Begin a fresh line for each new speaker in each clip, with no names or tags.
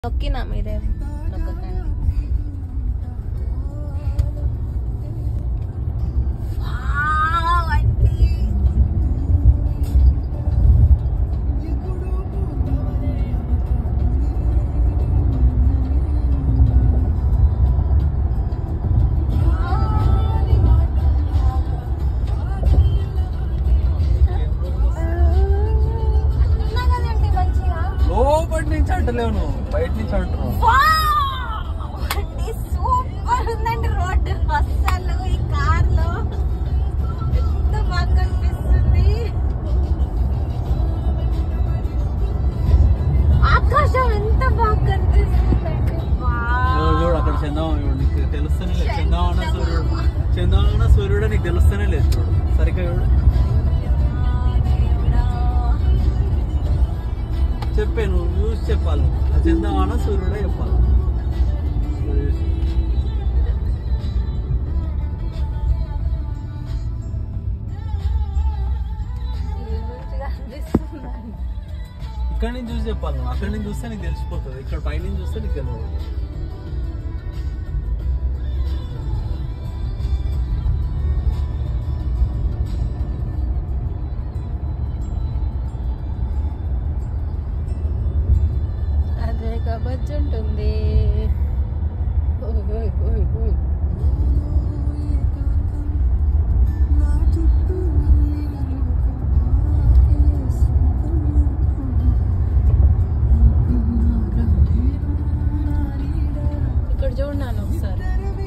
నొక్కినా మీరే నొక్కకండి.
లోపటి నుంచి అంటలేవు, బయట నుంచి అంటున్నావు.
సూపర్ ఉందండి రోడ్డు. అస్సలు ఈ కార్ లో ఎంత బాగా కనిపిస్తుంది. ఆకాశం ఎంత బాగా కనిపిస్తుందండి.
చూడు అక్కడ చందమామ, నీకు తెలుస్తూనే లేదు. చందమామ సూర్యుడు నీకు తెలుస్తూనే లేదు. చూడు సరిగ్గా చూడు. చెప్పే, నువ్వు చూసి చెప్పాలి. చందమామ సూర్యుడే చెప్పాలి. ఇక్కడ నుంచి చూసి చెప్పాలి. నువ్వు అక్కడి నుంచి చూస్తే నీకు తెలిసిపోతుంది. ఇక్కడ పై నుంచి చూస్తే నీకు తెలియదు.
అదే కబడ్జీ ఉంటుంది. ఇక్కడ చూడన్నాను ఒకసారి.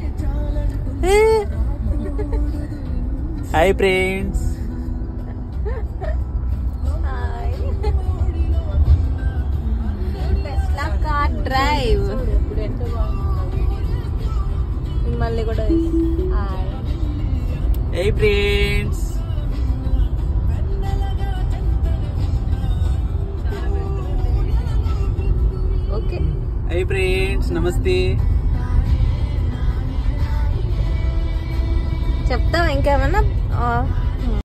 Hi friends.
Tesla car drive మళ్ళీ కూడా.
Hey friends.
Okay
hey friends, నమస్తే.
చెప్తాం ఇంకేమన్నా.